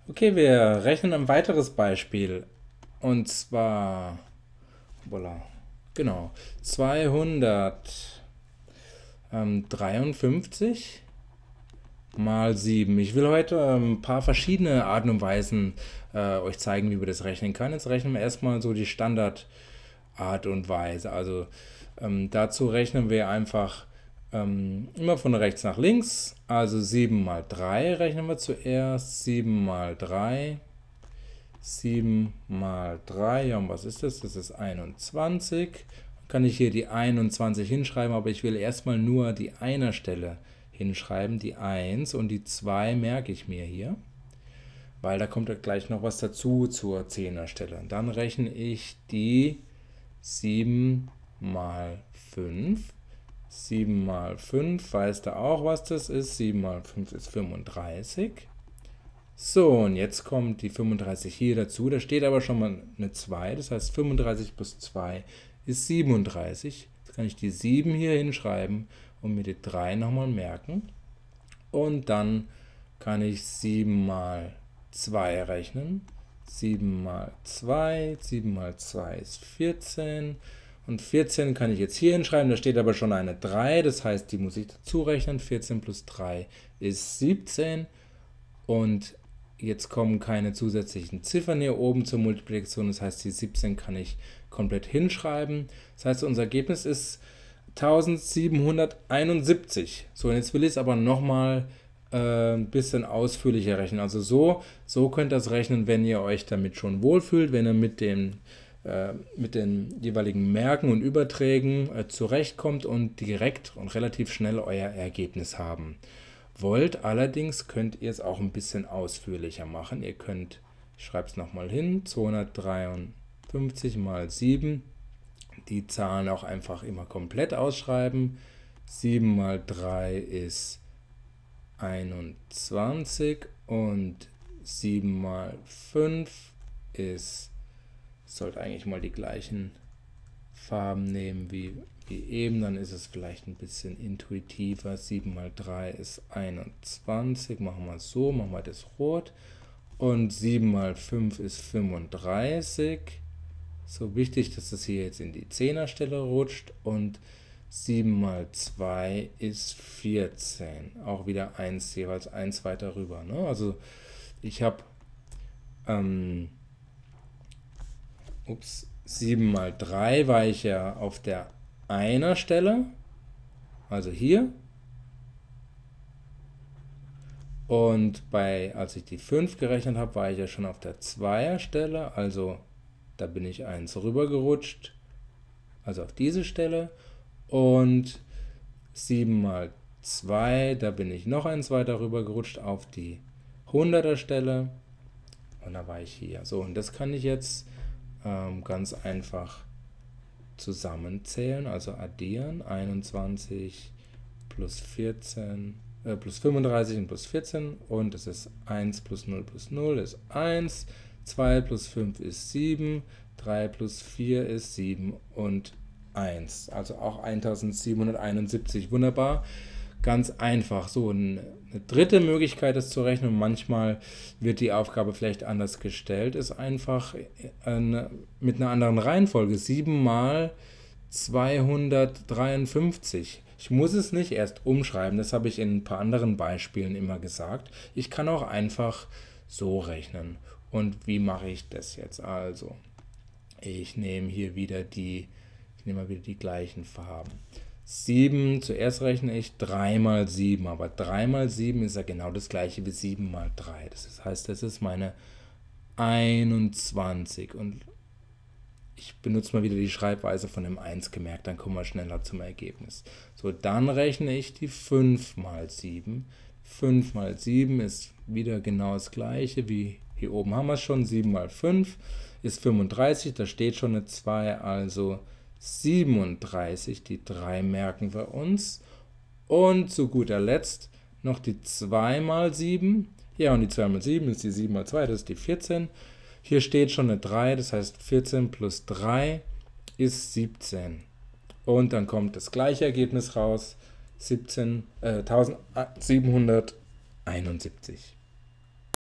Okay, wir rechnen ein weiteres Beispiel. Und zwar, voilà, genau, 253 mal 7. Ich will heute ein paar verschiedene Arten und Weisen euch zeigen, wie wir das rechnen können. Jetzt rechnen wir erstmal so die Standardart und Weise. Also dazu rechnen wir einfach immer von rechts nach links. Also 7 mal 3 rechnen wir zuerst. 7 mal 3. 7 mal 3, ja, und was ist das? Das ist 21. Dann kann ich hier die 21 hinschreiben, aber ich will erstmal nur die Einerstelle hinschreiben, die 1, und die 2 merke ich mir hier, weil da kommt ja gleich noch was dazu zur Zehnerstelle. Dann rechne ich die 7 mal 5. 7 mal 5, weißt du auch, was das ist? 7 mal 5 ist 35. So, und jetzt kommt die 35 hier dazu. Da steht aber schon mal eine 2. Das heißt, 35 plus 2 ist 37. Jetzt kann ich die 7 hier hinschreiben und mir die 3 nochmal merken. Und dann kann ich 7 mal 2 rechnen. 7 mal 2, 7 mal 2 ist 14. Und 14 kann ich jetzt hier hinschreiben, da steht aber schon eine 3, das heißt, die muss ich dazu rechnen. 14 plus 3 ist 17. Und jetzt kommen keine zusätzlichen Ziffern hier oben zur Multiplikation, das heißt, die 17 kann ich komplett hinschreiben. Das heißt, unser Ergebnis ist 1771. So, und jetzt will ich es aber nochmal ein bisschen ausführlicher rechnen. Also so könnt ihr das rechnen, wenn ihr euch damit schon wohlfühlt, wenn ihr mit den jeweiligen Merken und Überträgen zurechtkommt und direkt und relativ schnell euer Ergebnis haben wollt. Allerdings könnt ihr es auch ein bisschen ausführlicher machen. Ihr könnt, ich schreibe es nochmal hin, 253 mal 7, die Zahlen auch einfach immer komplett ausschreiben. 7 mal 3 ist 21 und 7 mal 5 ist, sollte eigentlich mal die gleichen Farben nehmen wie eben, dann ist es vielleicht ein bisschen intuitiver. 7 mal 3 ist 21, machen wir es so, machen wir das rot. Und 7 mal 5 ist 35. So wichtig, dass es hier jetzt in die Zehnerstelle rutscht. Und 7 mal 2 ist 14. Auch wieder 1, jeweils 1 weiter rüber. Ne? Also ich habe 7 mal 3 war ich ja auf der Einerstelle, also hier. Und als ich die 5 gerechnet habe, war ich ja schon auf der Zweierstelle, also da bin ich 1 rübergerutscht, also auf diese Stelle. Und 7 mal 2, da bin ich noch 1 weiter rübergerutscht auf die 100er Stelle. Und da war ich hier. So, und das kann ich jetzt ganz einfach zusammenzählen, also addieren. 21 plus 14, plus 35 und plus 14, und es ist 1 plus 0 plus 0 ist 1, 2 plus 5 ist 7, 3 plus 4 ist 7 und 1. Also auch 1771. Wunderbar. Ganz einfach. So, eine dritte Möglichkeit, das zu rechnen, manchmal wird die Aufgabe vielleicht anders gestellt, ist einfach mit einer anderen Reihenfolge. 7 mal 253. Ich muss es nicht erst umschreiben, das habe ich in ein paar anderen Beispielen immer gesagt. Ich kann auch einfach so rechnen. Und wie mache ich das jetzt? Also, ich nehme hier wieder ich nehme mal wieder die gleichen Farben. 7, zuerst rechne ich 3 mal 7, aber 3 mal 7 ist ja genau das gleiche wie 7 mal 3. Das heißt, das ist meine 21. Und ich benutze mal wieder die Schreibweise von dem 1 gemerkt, dann kommen wir schneller zum Ergebnis. So, dann rechne ich die 5 mal 7. 5 mal 7 ist wieder genau das gleiche wie hier oben haben wir es schon. 7 mal 5 ist 35, da steht schon eine 2, also 37. Die 3 merken wir uns. Und zu guter Letzt noch die 2 mal 7. Ja, und die 2 mal 7 ist die 7 mal 2, das ist die 14. Hier steht schon eine 3, das heißt 14 plus 3 ist 17. Und dann kommt das gleiche Ergebnis raus, 1771.